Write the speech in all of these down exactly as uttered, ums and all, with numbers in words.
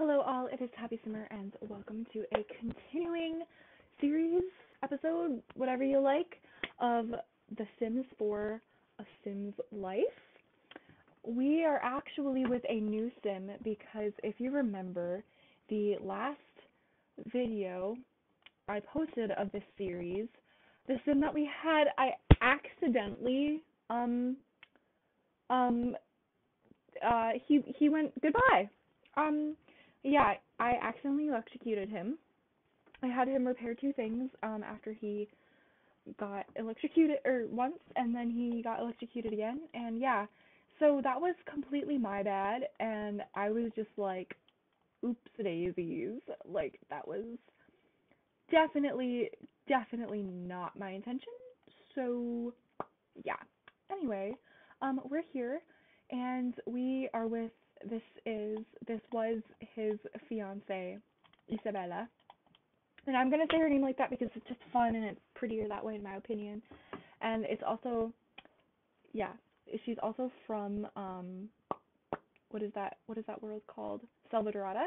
Hello, all. It is HappySimmerrr, and welcome to a continuing series, episode, whatever you like, of The Sims for a Sim's Life. We are actually with a new sim because if you remember, the last video I posted of this series, the sim that we had, I accidentally, um, um, uh, he he went goodbye. Um, yeah, I accidentally electrocuted him. I had him repair two things um after he got electrocuted or once and then he got electrocuted again, and yeah. So that was completely my bad, and I was just like, oops daisies. Like that was definitely definitely not my intention. So yeah. Anyway, um we're here and we are with this is this was his fiance, Isabela. And I'm gonna say her name like that because it's just fun and it's prettier that way in my opinion. And it's also yeah, she's also from um what is that what is that world called? Salvadorada.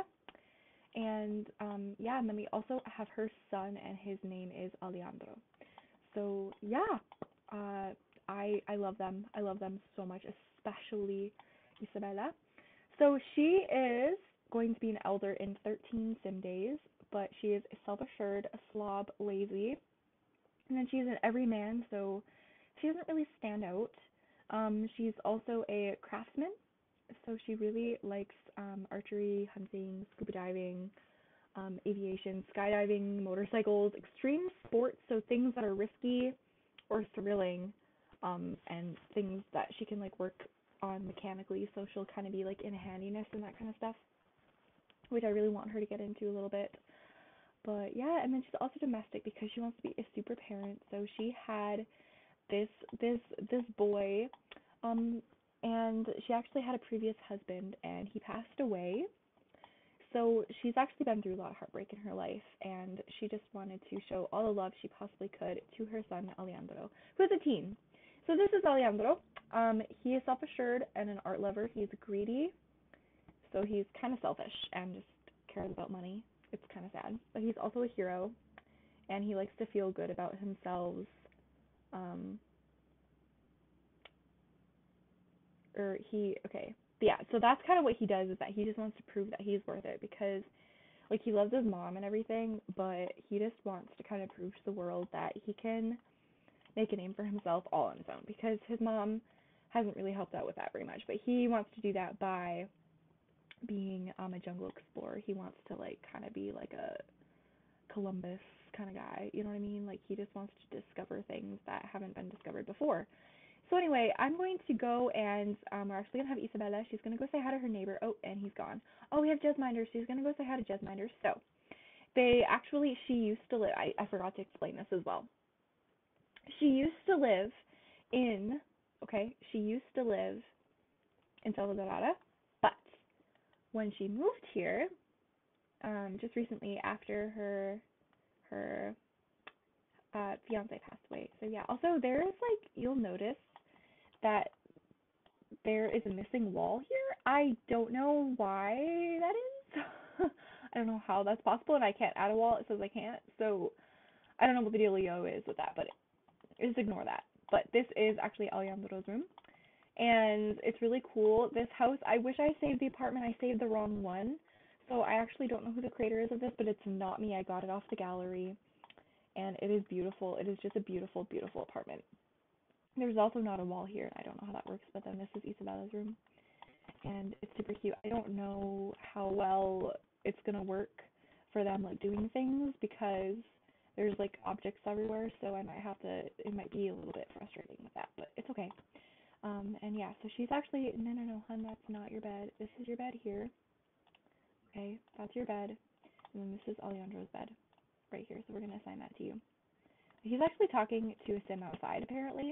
And um yeah, and then we also have her son and his name is Alejandro. So yeah, uh, I I love them. I love them so much, especially Isabela. So she is going to be an elder in thirteen sim days, but she is self-assured, a slob, lazy, and then she's an everyman, so she doesn't really stand out. Um, she's also a craftsman, so she really likes um, archery, hunting, scuba diving, um, aviation, skydiving, motorcycles, extreme sports, so things that are risky or thrilling, um, and things that she can like work on mechanically, so she'll kind of be like in handiness and that kind of stuff, which I really want her to get into a little bit. But yeah, and then she's also domestic because she wants to be a super parent. So she had this this this boy, um, and she actually had a previous husband, and he passed away. So she's actually been through a lot of heartbreak in her life, and she just wanted to show all the love she possibly could to her son Alejandro, who is a teen. So this is Alejandro. Um, he is self-assured and an art lover. He's greedy, so he's kind of selfish and just cares about money. It's kind of sad, but he's also a hero, and he likes to feel good about himself. Um, or he okay, yeah. So that's kind of what he does, is that he just wants to prove that he's worth it because like he loves his mom and everything, but he just wants to kind of prove to the world that he can make a name for himself all on his own because his mom hasn't really helped out with that very much. But he wants to do that by being um a jungle explorer. He wants to like kind of be like a Columbus kind of guy, you know what I mean? Like he just wants to discover things that haven't been discovered before. So anyway, I'm going to go and um, we're actually gonna have Isabela. She's gonna go say hi to her neighbor. Oh, and he's gone. Oh, we have Jesminder. She's gonna go say hi to Jesminder. So they actually, she used to live. I I forgot to explain this as well. She used to live in. Okay, she used to live in Salvadorada, but when she moved here, um, just recently after her her uh, fiance passed away. So yeah. Also, there is like you'll notice that there is a missing wall here. I don't know why that is. I don't know how that's possible, and I can't add a wall. It says I can't. So I don't know what the dealio is with that, but just ignore that. But this is actually Alejandro's room, and it's really cool. This house, I wish I saved the apartment. I saved the wrong one. So I actually don't know who the creator is of this, but it's not me. I got it off the gallery, and it is beautiful. It is just a beautiful, beautiful apartment. There's also not a wall here, and I don't know how that works, but then this is Isabela's room, and it's super cute. I don't know how well it's gonna work for them like doing things because there's like objects everywhere, so I might have to. It might be a little bit frustrating with that, but it's okay. Um, and yeah, so she's actually no, no, no, hun, that's not your bed. This is your bed here. Okay, that's your bed, and then this is Alejandro's bed right here. So we're gonna assign that to you. He's actually talking to a sim outside apparently,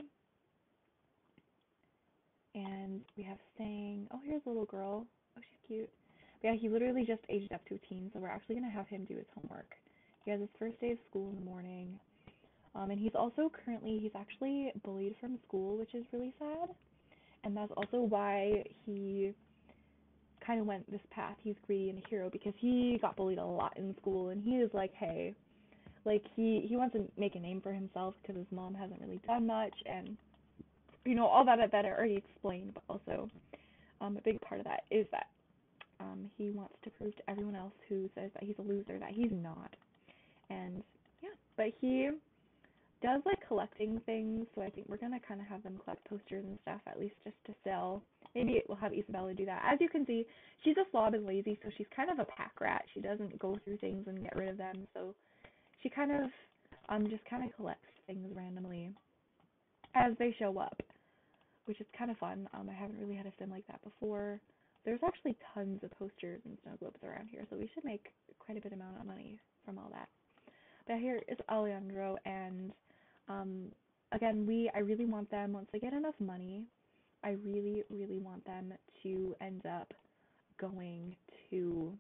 and we have saying, oh, here's a little girl. Oh, she's cute. But yeah, he literally just aged up to a teen, so we're actually gonna have him do his homework. He has his first day of school in the morning, um, and he's also currently he's actually bullied from school, which is really sad, and that's also why he kind of went this path. He's greedy and a hero because he got bullied a lot in school, and he is like, hey, like he he wants to make a name for himself because his mom hasn't really done much, and you know all that that I already explained. But also, um, a big part of that is that um, he wants to prove to everyone else who says that he's a loser that he's not. And yeah, but he does like collecting things, so I think we're gonna kind of have them collect posters and stuff, at least just to sell. Maybe we'll have Isabela do that. As you can see, she's a slob and lazy, so she's kind of a pack rat. She doesn't go through things and get rid of them, so she kind of um just kind of collects things randomly as they show up, which is kind of fun. Um, I haven't really had a sim like that before. There's actually tons of posters and snow globes around here, so we should make quite a bit amount of money from all that. But here is Alejandro, and um, again, we I really want them, once they get enough money, I really, really want them to end up going to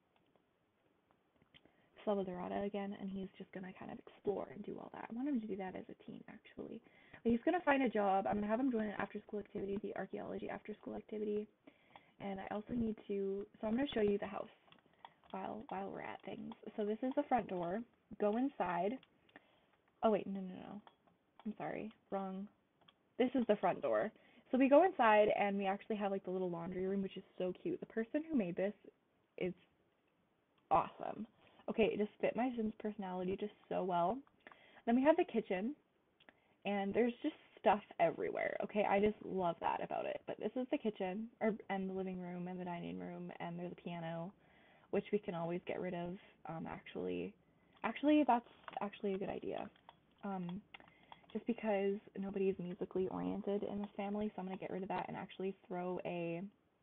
Dorada again, and he's just going to kind of explore and do all that. I want him to do that as a teen, actually. But he's going to find a job. I'm going to have him join an after-school activity, the archaeology after-school activity. And I also need to, so I'm going to show you the house while while we're at things. So this is the front door. Go inside. Oh, wait, no, no, no. I'm sorry, wrong. This is the front door. So we go inside, and we actually have, like, the little laundry room, which is so cute. The person who made this is awesome. Okay, it just fit my Sims personality just so well. Then we have the kitchen, and there's just stuff everywhere. Okay, I just love that about it. But this is the kitchen, or and the living room, and the dining room, and there's a piano, which we can always get rid of. Um, actually, actually, that's actually a good idea. Um, just because nobody is musically oriented in this family, so I'm gonna get rid of that and actually throw a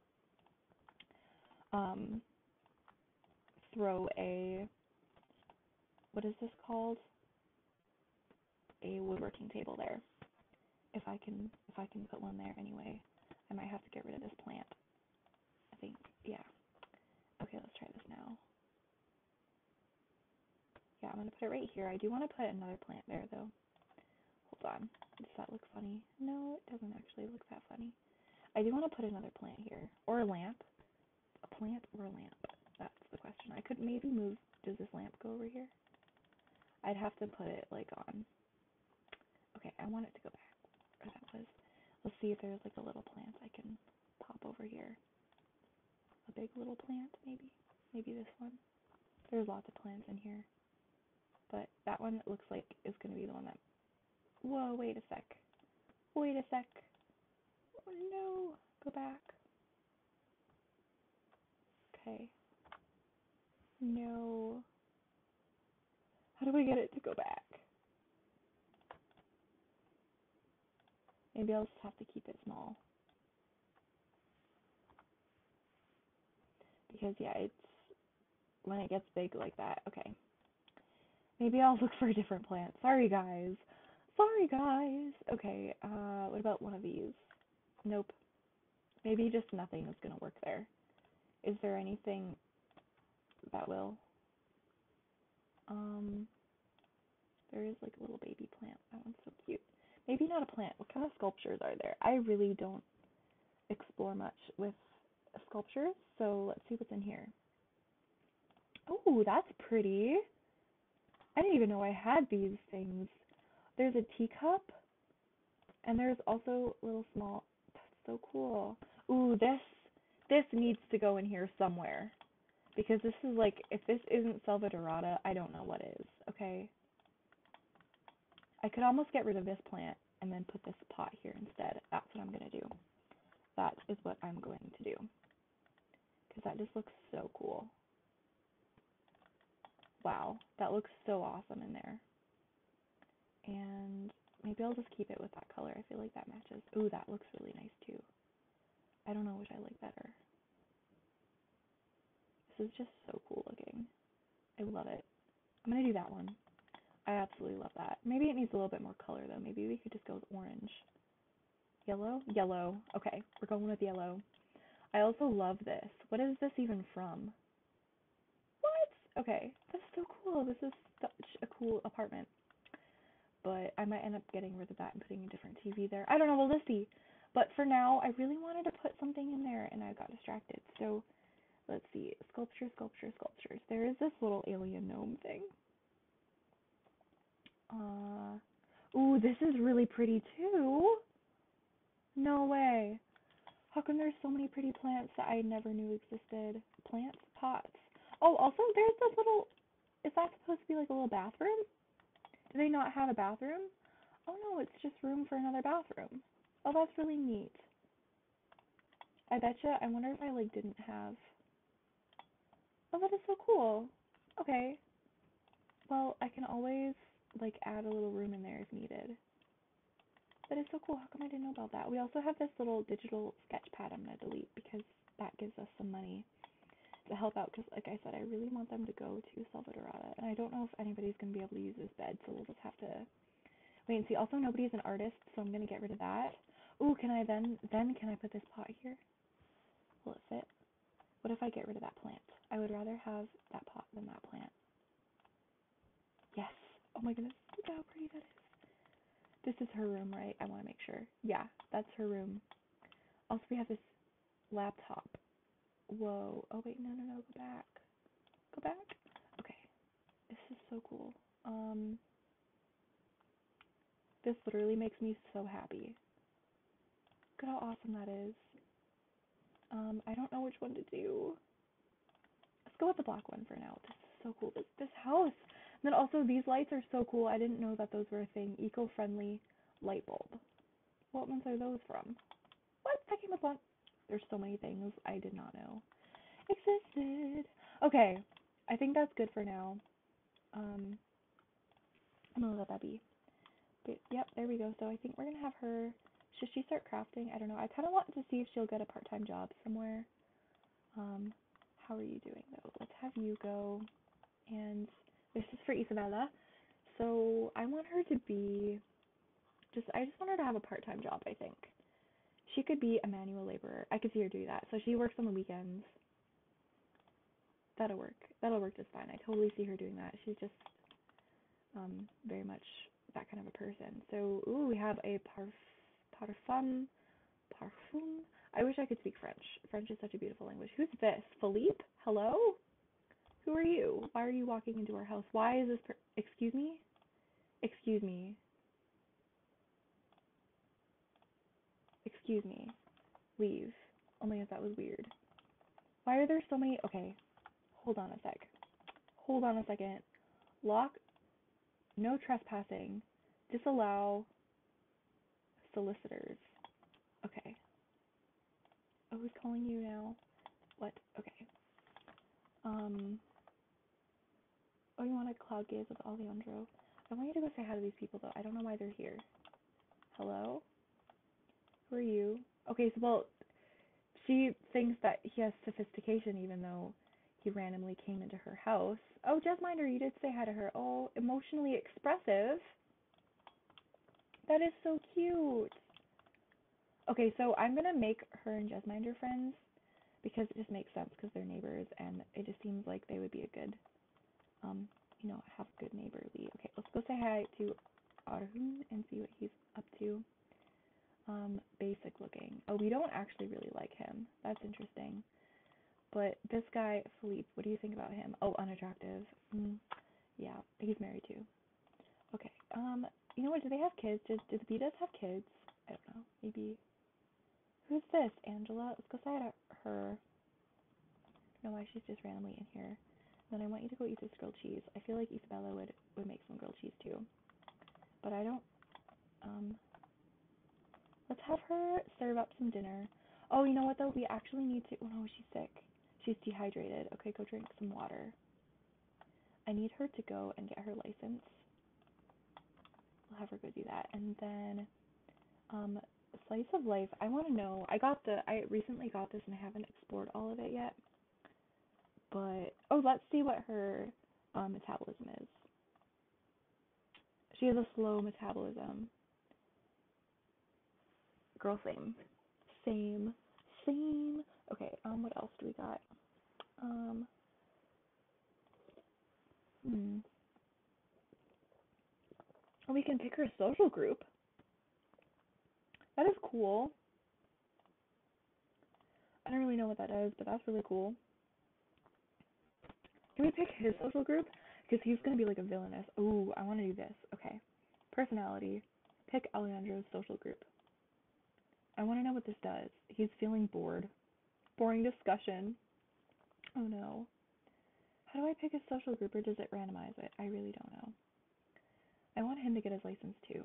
um throw a what is this called? A woodworking table there. If I can if I can put one there anyway. I might have to get rid of this plant. I think, yeah. Okay, let's try this now. Yeah, I'm gonna put it right here. I do want to put another plant there though. Hold on. Does that look funny? No, it doesn't actually look that funny. I do want to put another plant here. Or a lamp. A plant or a lamp? That's the question. I could maybe move. Does this lamp go over here? I'd have to put it like on. Okay, I want it to go back where that was. Let's see if there's like a little plant I can pop over here. A big little plant, maybe? Maybe this one. There's lots of plants in here. But that one looks like is going to be the one that... Whoa, wait a sec. Wait a sec. Oh no. Go back. Okay. No. How do I get it to go back? Maybe I'll just have to keep it small. Because, yeah, it's... When it gets big like that. Okay. Maybe I'll look for a different plant. Sorry, guys. Sorry, guys. Okay, uh, what about one of these? Nope. Maybe just nothing is going to work there. Is there anything that will? Um, there is like a little baby plant. That one's so cute. Maybe not a plant. What kind of sculptures are there? I really don't explore much with sculptures, so let's see what's in here. Oh, that's pretty. I didn't even know I had these things. There's a teacup, and there's also little small. That's so cool. Ooh, this this needs to go in here somewhere. Because this is like, if this isn't Salvadorada, I don't know what is, okay? I could almost get rid of this plant and then put this pot here instead. That's what I'm going to do. That is what I'm going to do. Because that just looks so cool. Wow, that looks so awesome in there. And maybe I'll just keep it with that color. I feel like that matches. Ooh, that looks really nice too. I don't know which I like better. This is just so cool looking. I love it. I'm going to do that one. I absolutely love that. Maybe it needs a little bit more color though. Maybe we could just go with orange. Yellow? Yellow. Okay, we're going with yellow. I also love this. What is this even from? What? Okay, that's so cool. This is such a cool apartment. But I might end up getting rid of that and putting a different T V there. I don't know. Well, let's see. But for now, I really wanted to put something in there and I got distracted. So let's see. Sculpture, sculpture, sculptures. There is this little alien gnome thing. Uh, ooh, this is really pretty too. No way. How come there's so many pretty plants that I never knew existed? Plants, pots. Oh, also there's this little, is that supposed to be like a little bathroom? Do they not have a bathroom? Oh no, it's just room for another bathroom. Oh, that's really neat. I betcha, I wonder if I like didn't have, oh, that is so cool. Okay, well, I can always like add a little room in there if needed. That is so cool. How come I didn't know about that? We also have this little digital sketch pad I'm going to delete because that gives us some money to help out because, like I said, I really want them to go to Salvadorada. And I don't know if anybody's going to be able to use this bed, so we'll just have to wait and see. Also, nobody's an artist, so I'm going to get rid of that. Ooh, can I then, then can I put this pot here? Will it fit? What if I get rid of that plant? I would rather have that pot than that plant. Yes. Oh my goodness, look how pretty that is. This is her room, right? I want to make sure. Yeah, that's her room. Also, we have this laptop. Whoa. Oh, wait, no, no, no, go back. Go back? Okay. This is so cool. Um, this literally makes me so happy. Look at how awesome that is. Um, I don't know which one to do. Let's go with the black one for now. This is so cool. This, this house. And then also, these lights are so cool. I didn't know that those were a thing. Eco-friendly light bulb. What ones are those from? What? That came up on. There's so many things I did not know existed. Okay, I think that's good for now. Um, I'm gonna let that be. But, yep, there we go. So I think we're gonna have her. Should she start crafting? I don't know. I kind of want to see if she'll get a part-time job somewhere. Um, how are you doing though? Let's have you go. And this is for Isabela. So I want her to be just. I just want her to have a part-time job. I think she could be a manual laborer. I could see her do that. So she works on the weekends. That'll work. That'll work just fine. I totally see her doing that. She's just um very much that kind of a person. So, ooh, we have a parf parfum parfum. I wish I could speak French. French is such a beautiful language. Who's this? Philippe? Hello? Who are you? Why are you walking into our house? Why is this per- excuse me? Excuse me. Excuse me. Leave. Oh my god, that was weird. Why are there so many? Okay. Hold on a sec. Hold on a second. Lock. No trespassing. Disallow solicitors. Okay. Oh, who's calling you now? What? Okay. Um. Oh, you want to cloud gaze with Alejandro? I want you to go say hi to these people, though. I don't know why they're here. Hello? Who are you? Okay, so, well, she thinks that he has sophistication even though he randomly came into her house. Oh, Jessminder, you did say hi to her. Oh, emotionally expressive. That is so cute. Okay, so I'm gonna make her and Jessminder friends because it just makes sense because they're neighbors and it just seems like they would be a good, um, you know, have good neighborly. Okay, let's go say hi to Arhun and see what he's up to. Um, basic looking. Oh, we don't actually really like him. That's interesting. But this guy, Philippe, what do you think about him? Oh, unattractive. Mm, yeah, he's married too. Okay. Um, you know what? Do they have kids? Did did the Betas have kids? I don't know. Maybe. Who's this? Angela? Let's go say hi to her. I don't know why she's just randomly in here. Then I want you to go eat this grilled cheese. I feel like Isabela would would make some grilled cheese too. But I don't. Um. Let's have her serve up some dinner. Oh, you know what though? We actually need to. Oh no, she's sick. She's dehydrated. Okay, go drink some water. I need her to go and get her license. We'll have her go do that. And then, um, slice of life. I want to know. I got the. I recently got this and I haven't explored all of it yet. But oh, let's see what her um, metabolism is. She has a slow metabolism. Girl, same, same, same. Okay. Um, what else do we got? Um, hmm. We can pick her social group. That is cool. I don't really know what that does, but that's really cool. Can we pick his social group? Because he's going to be like a villainous. Ooh, I want to do this. Okay. Personality. Pick Alejandro's social group. I want to know what this does. He's feeling bored. Boring discussion. Oh no. How do I pick his social group, or does it randomize it? I really don't know. I want him to get his license too.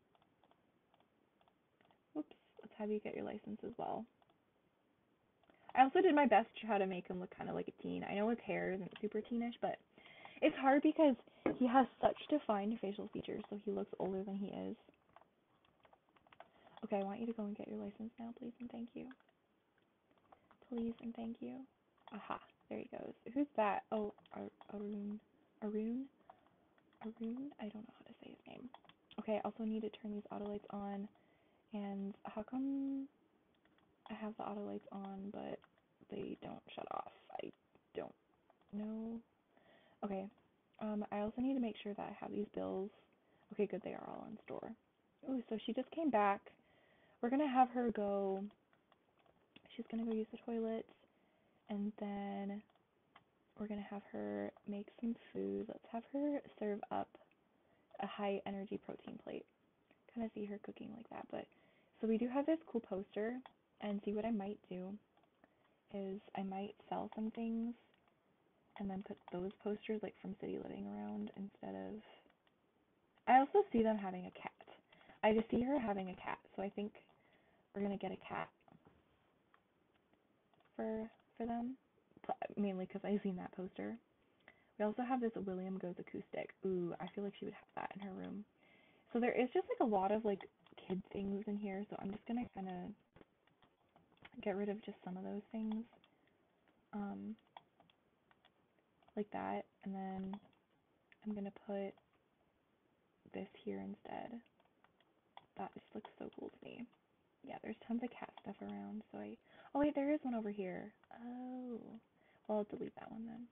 Whoops. Let's have you get your license as well. I also did my best to try to make him look kind of like a teen. I know his hair isn't super teenish, but it's hard because he has such defined facial features, so he looks older than he is. Okay, I want you to go and get your license now, please and thank you. Please and thank you. Aha, there he goes. Who's that? Oh, Ar- Arun. Arun? Arun? I don't know how to say his name. Okay, I also need to turn these auto lights on. And how come I have the auto lights on, but they don't shut off? I don't know. Okay. Um, I also need to make sure that I have these bills. Okay, good, they are all in store. Ooh, so she just came back. We're gonna have her go, she's gonna go use the toilets, and then we're gonna have her make some food. Let's have her serve up a high energy protein plate. Kind of see her cooking like that, but so we do have this cool poster, and see what I might do is I might sell some things and then put those posters like from City Living around instead of, I also see them having a cat. I just see her having a cat, so I think we're gonna get a cat for for them, mainly because I've seen that poster. We also have this William Goes Acoustic. Ooh, I feel like she would have that in her room. So there is just like a lot of like kid things in here, so I'm just gonna kind of get rid of just some of those things, um, like that, and then I'm gonna put this here instead. That just looks so cool to me. Yeah, there's tons of cat stuff around, so I, oh wait, there is one over here. Oh, well, I'll delete that one then.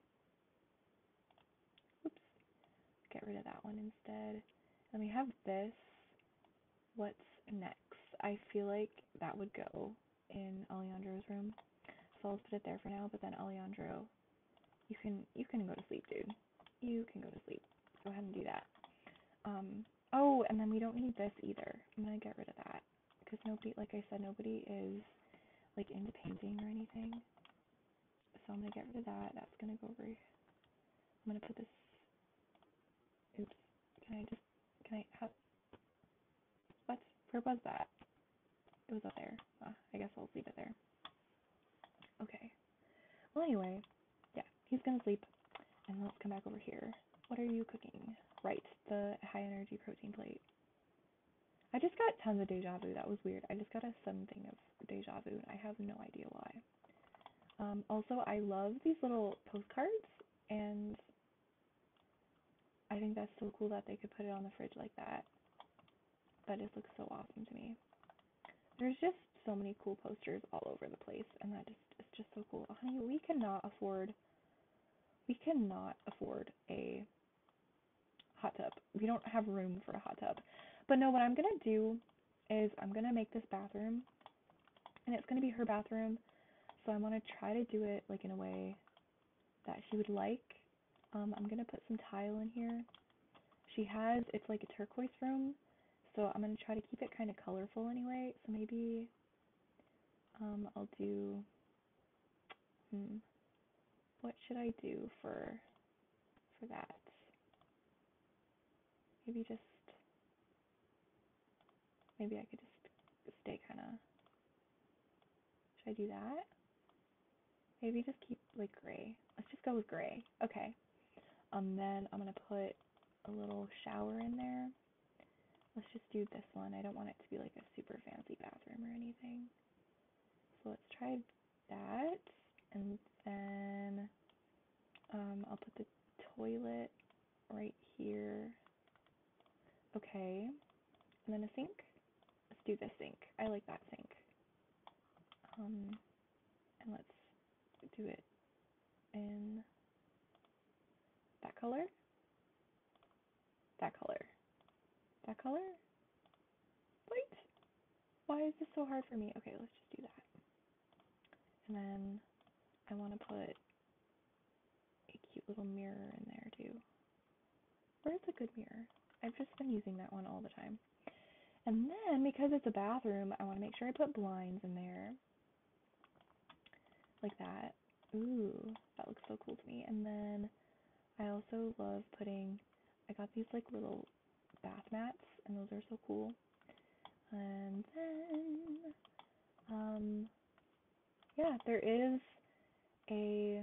Oops, get rid of that one instead. And we have this. What's next? I feel like that would go in Alejandro's room, so I'll put it there for now, but then Alejandro, you can, you can go to sleep, dude. You can go to sleep. Go ahead and do that. Um, oh, and then we don't need this either. I'm gonna get rid of that, because nobody, like I said, nobody is like into painting or anything. So I'm gonna get rid of that. That's gonna go over. I'm gonna put this. Oops. Can I just? Can I? How? What? Where was that? It was up there. Uh, I guess I'll leave it there. Okay. Well, anyway, yeah, he's gonna sleep, and let's come back over here. What are you cooking? Right, the high energy protein plate. I just got tons of deja vu. That was weird. I just got a sudden thing of deja vu, and I have no idea why. Um, also, I love these little postcards, and I think that's so cool that they could put it on the fridge like that. That just looks so awesome to me. There's just so many cool posters all over the place, and that just it's just so cool. Honey, we cannot afford we cannot afford a hot tub. We don't have room for a hot tub. But no, what I'm gonna do is I'm gonna make this bathroom, and it's gonna be her bathroom. So I want to try to do it like in a way that she would like. Um, I'm gonna put some tile in here. She has, it's like a turquoise room, so I'm gonna try to keep it kind of colorful anyway. So maybe um, I'll do. Hmm, what should I do for for that? Maybe just maybe I could just stay kind of. Should I do that? Maybe just keep like gray. Let's just go with gray. Okay. Um, then I'm gonna put a little shower in there. Let's just do this one. I don't want it to be like a super fancy bathroom or anything. So let's try that. And then um, I'll put the toilet right here. Okay. And then a sink. Let's do this sink. I like that sink. Um, and let's do it in that color. That color. That color? Wait. Why is this so hard for me? Okay, let's just do that. And then I want to put a cute little mirror in there too. Where's a good mirror? I've just been using that one all the time. And then, because it's a bathroom, I want to make sure I put blinds in there. Like that. Ooh, that looks so cool to me. And then I also love putting, I got these like little bath mats, and those are so cool. And then, um, yeah, there is a,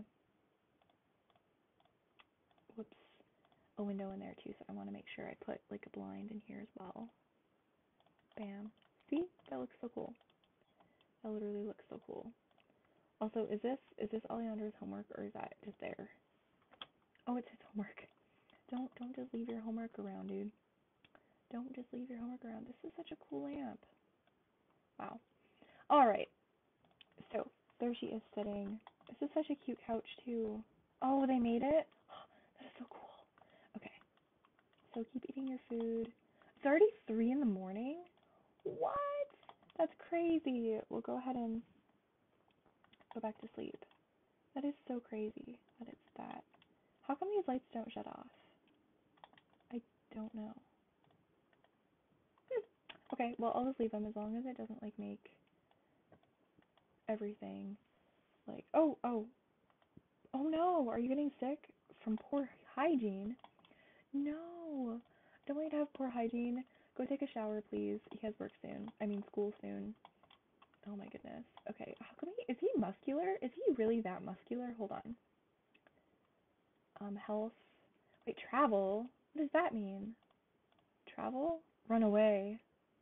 whoops, a window in there too, so I want to make sure I put like a blind in here as well. Bam. See? That looks so cool. That literally looks so cool. Also, is this is this Alejandro's homework, or is that just there? Oh, it's his homework. Don't don't just leave your homework around, dude. Don't just leave your homework around. This is such a cool lamp. Wow. All right. So there she is sitting. This is such a cute couch too. Oh, they made it. That is so cool. Okay. So keep eating your food. It's already three in the morning. What? That's crazy. We'll go ahead and go back to sleep. That is so crazy that it's that. How come these lights don't shut off? I don't know. Hmm. Okay, well, I'll just leave them as long as it doesn't, like, make everything, like, oh, oh, oh no, are you getting sick from poor hygiene? No, don't want you to have poor hygiene. Go take a shower, please. He has work soon. I mean, school soon. Oh my goodness. Okay, how come he, is he muscular? Is he really that muscular? Hold on. Um, health. Wait, travel? What does that mean? Travel? Run away.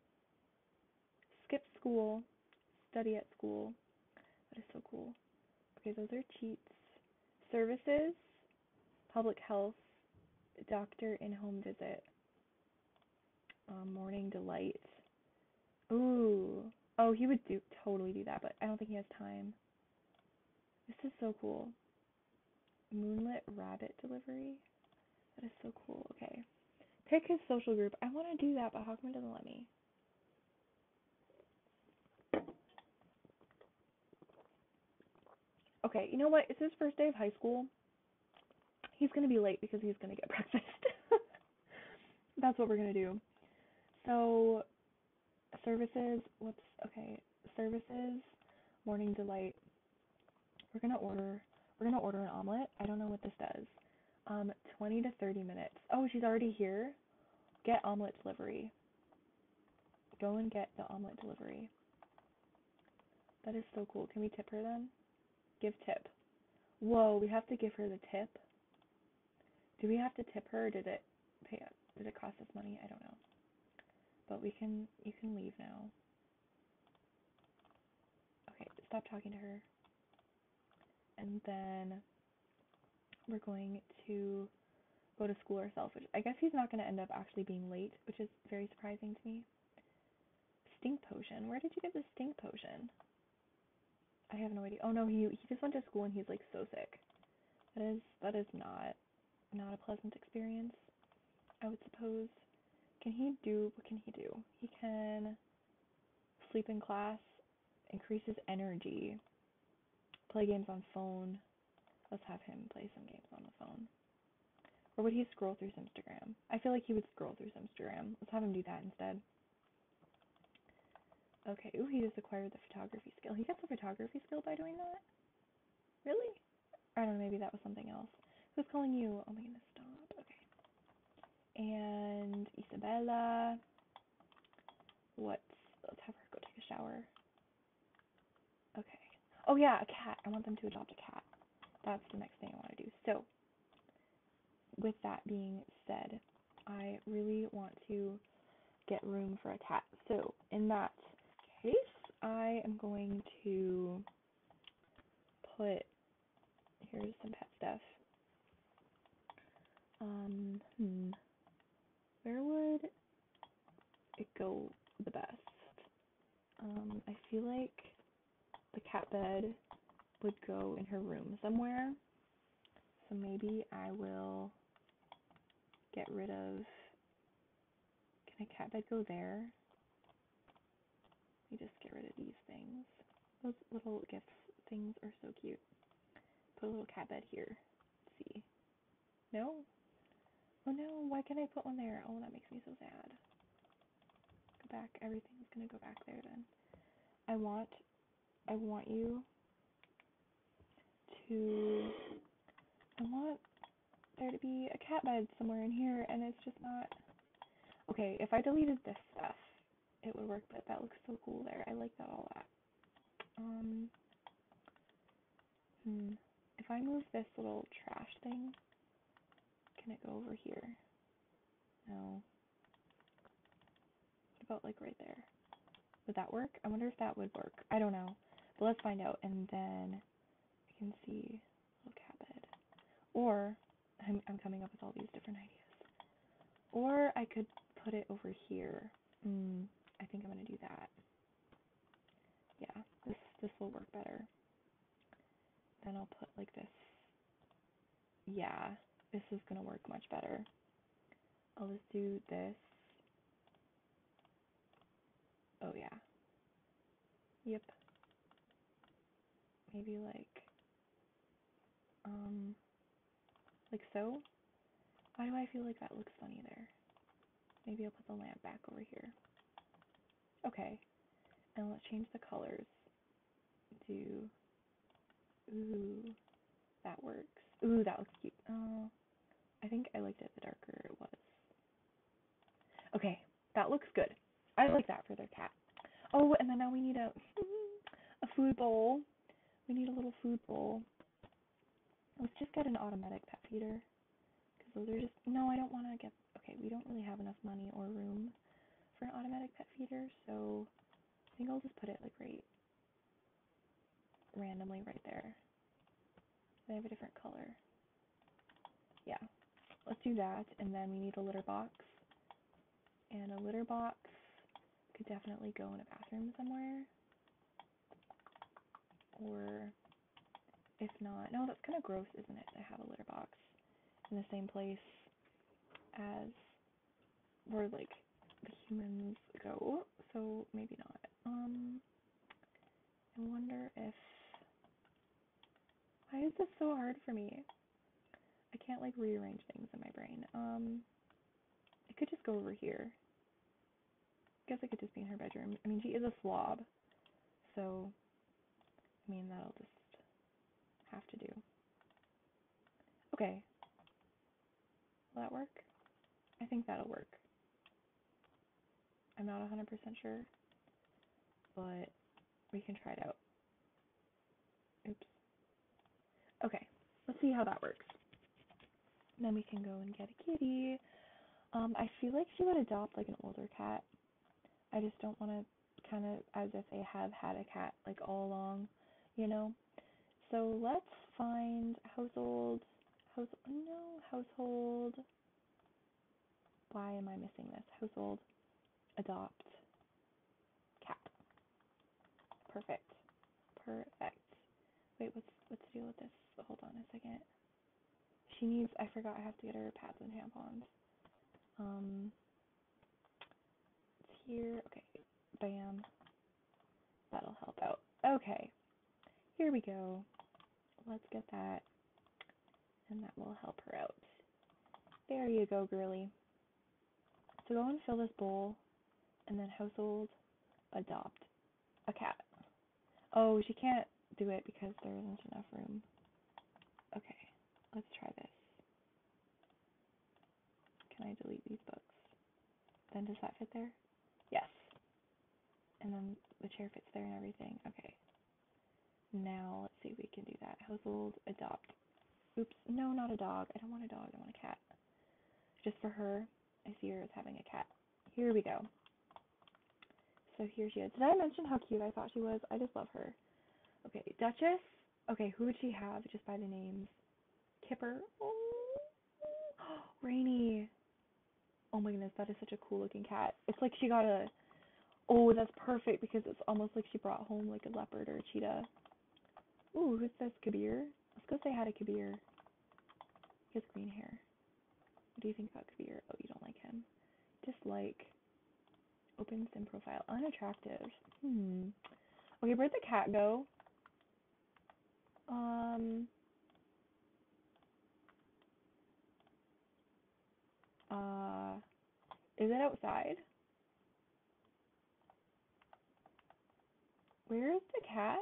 Skip school. Study at school. That is so cool. Okay, those are cheats. Services. Public health. Doctor in-home visit. Um, morning delight. Ooh. Oh, he would do totally do that, but I don't think he has time. This is so cool. Moonlit rabbit delivery. That is so cool. Okay. Pick his social group. I want to do that, but how come it doesn't let me? Okay, you know what? It's his first day of high school. He's going to be late because he's going to get breakfast. That's what we're going to do. So, services, what's, okay, services, morning delight. We're going to order, we're going to order an omelet. I don't know what this does. Um, twenty to thirty minutes. Oh, she's already here? Get omelet delivery. Go and get the omelet delivery. That is so cool. Can we tip her then? Give tip. Whoa, we have to give her the tip? Do we have to tip her, or did it pay, did it cost us money? I don't know. But we can, you can leave now. Okay, stop talking to her. And then we're going to go to school ourselves, which I guess he's not going to end up actually being late, which is very surprising to me. Stink potion. Where did you get the stink potion? I have no idea. Oh no, he he just went to school and he's like so sick. That is that is not not a pleasant experience, I would suppose. Can he do, what can he do? He can sleep in class, increase his energy, play games on phone. Let's have him play some games on the phone. Or would he scroll through Instagram? I feel like he would scroll through Instagram. Let's have him do that instead. Okay, ooh, he just acquired the photography skill. He gets the photography skill by doing that? Really? I don't know, maybe that was something else. Who's calling you? Oh my goodness, stop. Okay. And Isabela. What's, let's have her go take a shower. Okay. Oh yeah, a cat. I want them to adopt a cat. That's the next thing I want to do. So, with that being said, I really want to get room for a cat. So, in that case, I am going to put, here's some pet stuff. Um, hmm. Where would it go the best? Um, I feel like the cat bed would go in her room somewhere. So maybe I will get rid of, can a cat bed go there? Let me just get rid of these things. Those little gifts things are so cute. Put a little cat bed here. Let's see. No? Oh no, why can't I put one there? Oh, that makes me so sad. Go back. Everything's gonna go back there then. I want, I want you to, I want there to be a cat bed somewhere in here, and it's just not. Okay, if I deleted this stuff, it would work, but that looks so cool there. I like that a lot. Um, hmm. If I move this little trash thing, can it go over here? No. What about like right there? Would that work? I wonder if that would work. I don't know. But let's find out, and then I can see a little cat bed. Or, I'm, I'm coming up with all these different ideas. Or I could put it over here. Mm, I think I'm going to do that. Yeah, this this will work better. Then I'll put like this. Yeah, this is going to work much better. I'll just do this. Oh yeah. Yep. Maybe like, um, like so. Why do I feel like that looks funny there? Maybe I'll put the lamp back over here. Okay, and let's change the colors. Do, ooh, that works. Ooh, that looks cute. Oh, I think I liked it the darker it was. Okay, that looks good. I like that for their cat. Oh, and then now we need a a food bowl. We need a little food bowl. Let's just get an automatic pet feeder. Because those are just, no, I don't want to get, okay, we don't really have enough money or room for an automatic pet feeder, so I think I'll just put it like right, randomly right there. They have a different color. Yeah, let's do that, and then we need a litter box. And a litter box could definitely go in a bathroom somewhere. Or if not, no, that's kind of gross, isn't it, to have a litter box in the same place as where like the humans go, so maybe not. Um, I wonder if, why is this so hard for me? I can't like rearrange things in my brain. Um, it could just go over here. I guess it could just be in her bedroom. I mean, she is a slob, so I mean that'll just have to do. Okay, will that work? I think that'll work. I'm not one hundred percent sure, but we can try it out. Oops. Okay, let's see how that works. And then we can go and get a kitty. Um, I feel like she would adopt like an older cat. I just don't want to kind of as if they have had a cat like all along, you know? So let's find household, house, no, household, why am I missing this? Household, adopt, cat. Perfect. Perfect. Wait, what's, what's the deal with this? Hold on a second. She needs, I forgot I have to get her pads and tampons. Um, it's here, okay, bam. That'll help out. Okay, here we go. Let's get that, and that will help her out. There you go, girly. So go and fill this bowl, and then household, adopt a cat. Oh, she can't do it because there isn't enough room. Okay, let's try this. Can I delete these books? Then does that fit there? Yes. And then the chair fits there and everything. Okay. Now let's see if we can do that. Household, adopt. Oops, no, not a dog. I don't want a dog, I want a cat. Just for her, I see her as having a cat. Here we go. So here she is. Did I mention how cute I thought she was? I just love her. Okay, Duchess. Okay, who would she have just by the names? Kipper. Oh, Rainy. Oh my goodness, that is such a cool looking cat. It's like she got a, oh, that's perfect because it's almost like she brought home like a leopard or a cheetah. Ooh, who's this? Kabir? Let's go say hi to Kabir. He has green hair. What do you think about Kabir? Oh, you don't like him. Dislike. Open sim profile. Unattractive. Hmm. Okay, where'd the cat go? Um, uh, is it outside? Where is the cat?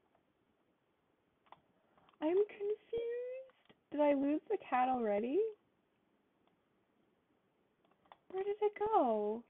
I'm confused. Did I lose the cat already? Where did it go?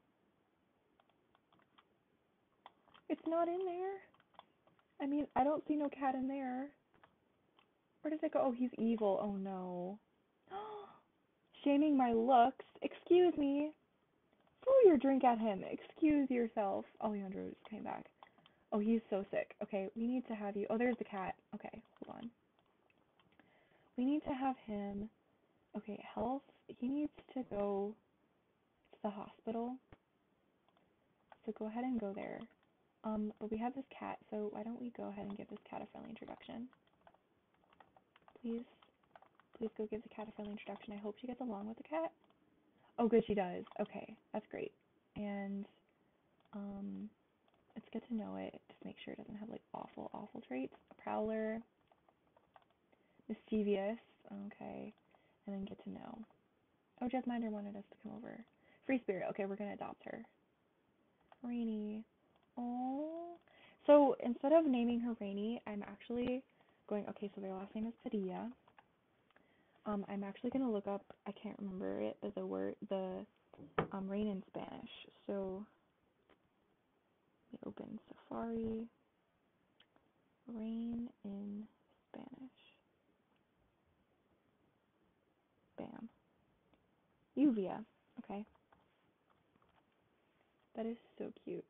It's not in there. I mean, I don't see no cat in there. Where does it go? Oh, he's evil. Oh no. Shaming my looks. Excuse me. Throw your drink at him. Excuse yourself. Alejandro just came back. Oh, he's so sick. Okay, we need to have you. Oh, there's the cat. Okay, hold on. We need to have him. Okay, health. He needs to go to the hospital. So go ahead and go there. Um, but we have this cat, so why don't we go ahead and give this cat a friendly introduction? Please, please go give the cat a friendly introduction. I hope she gets along with the cat. Oh, good, she does. Okay, that's great. And um, it's good to know it to make sure it doesn't have like awful, awful traits. A prowler, mischievous. Okay, and then get to know. Oh, Jessminder wanted us to come over. Free spirit. Okay, we're gonna adopt her. Rainy. Oh. So instead of naming her Rainy, I'm actually going. Okay, so their last name is Padilla. Um, I'm actually gonna look up. I can't remember it. But the word, the um, rain in Spanish. So we open Safari. Rain in Spanish. Bam. Uvia. Okay. That is so cute.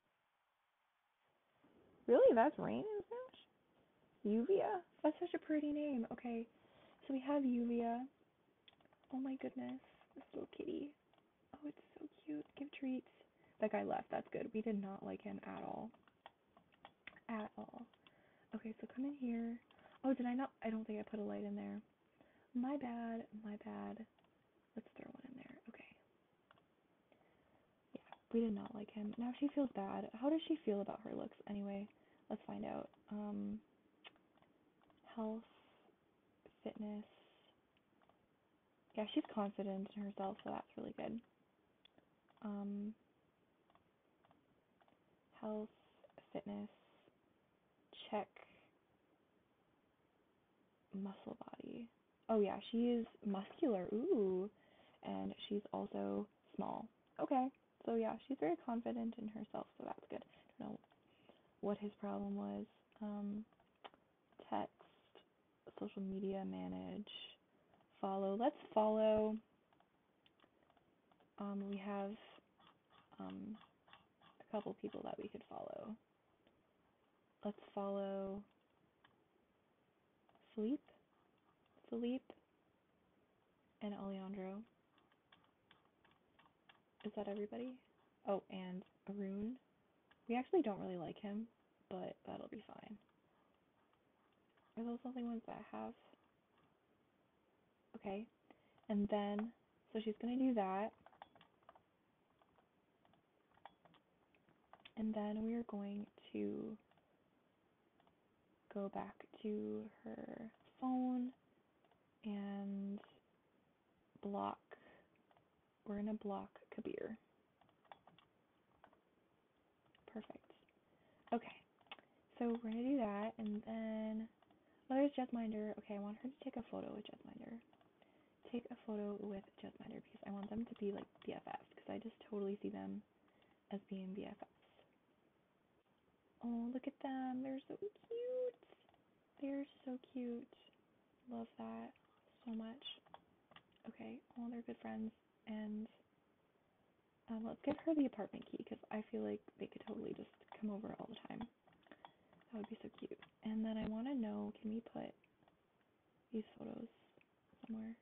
Really? That's rain in Spanish? Uvia? That's such a pretty name. Okay. So we have Uvia. Oh my goodness. This little kitty. Oh, it's so cute. Give treats. That guy left. That's good. We did not like him at all. At all. Okay, so come in here. Oh, did I not? I don't think I put a light in there. My bad. My bad. Let's throw one in there. Okay. Yeah, we did not like him. Now she feels bad. How does she feel about her looks? Anyway, let's find out. Um, health, fitness. Yeah, she's confident in herself, so that's really good. Um, health, fitness, check, muscle body. Oh yeah, she is muscular. Ooh, and she's also small. Okay, so yeah, she's very confident in herself, so that's good. I don't know what his problem was. Um, text, social media, manage, follow. Let's follow. Um, we have um, a couple people that we could follow. Let's follow Sleep, Philippe, and Alejandro. Is that everybody? Oh, and Arun. We actually don't really like him, but that'll be fine. Are those the only ones that I have? Okay. And then, so she's going to do that. And then we are going to go back to her phone and block. We're going to block Kabir. Perfect. Okay. So we're going to do that. And then, oh, there's Jessminder. Okay, I want her to take a photo with Jessminder. Take a photo with Jessminder because I want them to be like B F Fs because I just totally see them as being B F Fs. Oh, look at them. They're so cute. They're so cute. Love that so much. Okay, well, they're good friends. And um, let's give her the apartment key because I feel like they could totally just come over all the time. That would be so cute. And then I want to know, can we put these photos somewhere?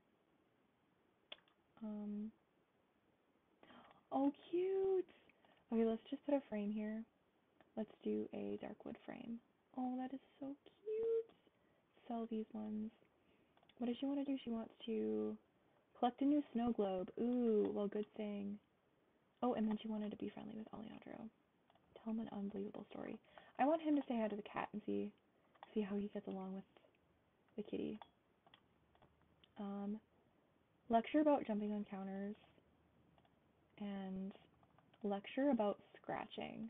Um, oh, cute. Okay, let's just put a frame here. Let's do a dark wood frame. Oh, that is so cute. Sell these ones. What does she want to do? She wants to collect a new snow globe. Ooh, well, good thing. Oh, and then she wanted to be friendly with Alejandro. Tell him an unbelievable story. I want him to say hi to the cat and see see how he gets along with the kitty. Um, lecture about jumping on counters and lecture about scratching.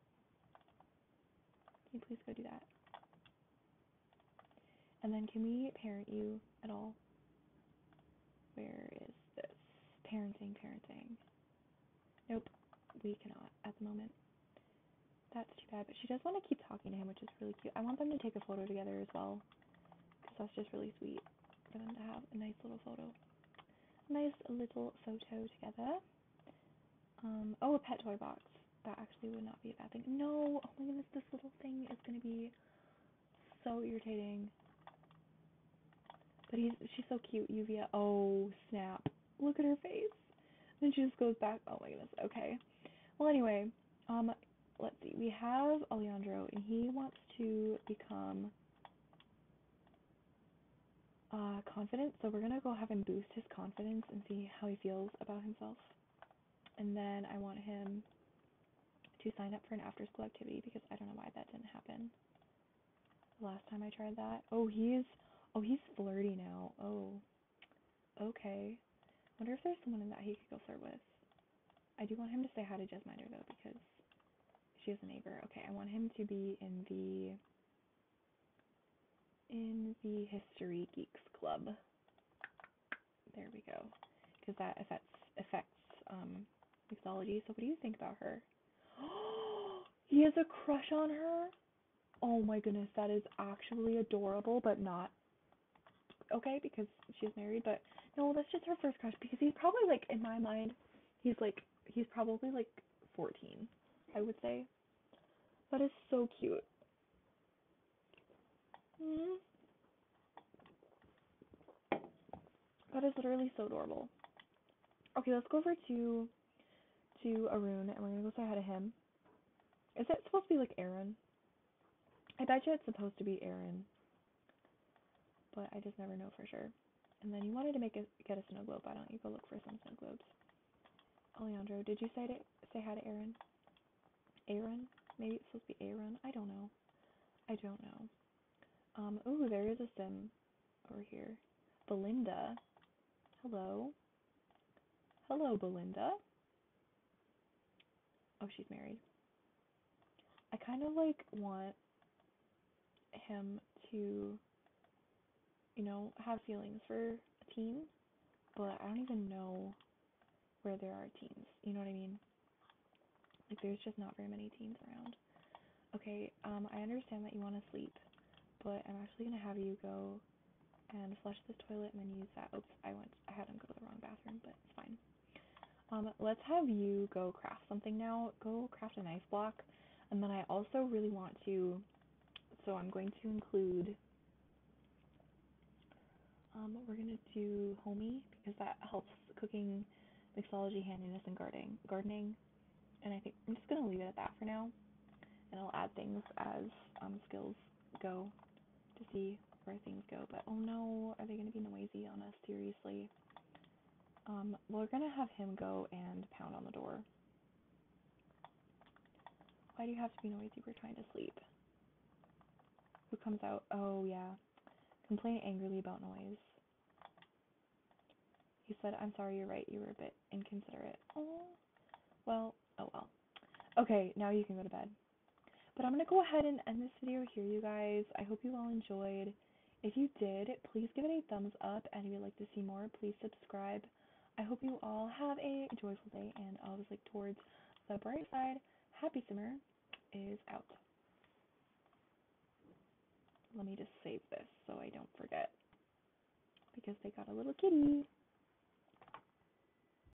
Can you please go do that? And then can we parent you at all? Where is this? Parenting, parenting. Nope, we cannot at the moment. That's too bad, but she does want to keep talking to him, which is really cute. I want them to take a photo together as well, because that's just really sweet for them to have a nice little photo. Nice little photo together. Um, oh, a pet toy box. That actually would not be a bad thing. No, oh my goodness, this little thing is going to be so irritating. But he's, she's so cute, Uvia. Oh, snap. Look at her face. Then she just goes back. Oh my goodness, okay. Well, anyway, um, let's see. We have Alejandro, and he wants to become uh, confident. So we're going to go have him boost his confidence and see how he feels about himself. And then I want him to sign up for an after-school activity because I don't know why that didn't happen the last time I tried that. Oh, he's, oh, he's flirty now. Oh, okay. Wonder if there's someone in that he could go flirt with. I do want him to say hi to Jesminder though because she is a neighbor. Okay, I want him to be in the in the History Geeks Club. There we go. Because that affects affects um mixology. So what do you think about her? He has a crush on her? Oh my goodness, that is actually adorable, but not okay because she's married, but no, that's just her first crush because he's probably like, in my mind, he's like, he's probably like fourteen, I would say. That is so cute. Mm. That is literally so adorable. Okay, let's go over to to Arun and we're gonna go say hi to him. Is it supposed to be like Aaron? I bet you it's supposed to be Aaron, but I just never know for sure. And then you wanted to make a get a snow globe. Why don't you go look for some snow globes? Alejandro, did you say to say hi to Aaron? Aaron? Maybe it's supposed to be Aaron. I don't know. I don't know. Um. Ooh, there is a sim over here. Belinda. Hello. Hello, Belinda. Oh, she's married. I kind of like want him to, you know, have feelings for a teen, but I don't even know where there are teens. You know what I mean? Like, there's just not very many teens around. Okay, um, I understand that you want to sleep, but I'm actually gonna have you go and flush this toilet and then use that. Oops, I went, I had him go to the wrong bathroom, but it's fine. Um, let's have you go craft something now. Go craft a knife block, and then I also really want to. So I'm going to include. Um, we're gonna do homey because that helps cooking, mixology, handiness, and gardening. Gardening, and I think I'm just gonna leave it at that for now, and I'll add things as um, skills go to see where things go. But oh no, are they gonna be noisy on us? Seriously. Um, we're gonna have him go and pound on the door. Why do you have to be noisy? We're trying to sleep. Who comes out? Oh yeah. Complain angrily about noise. He said, I'm sorry, you're right. You were a bit inconsiderate. Oh. Well, oh well. Okay, now you can go to bed. But I'm going to go ahead and end this video here, you guys. I hope you all enjoyed. If you did, please give it a thumbs up. And if you'd like to see more, please subscribe. I hope you all have a joyful day. And always look towards the bright side. HappySimmerrr is out. Let me just save this so I don't forget. Because they got a little kitty.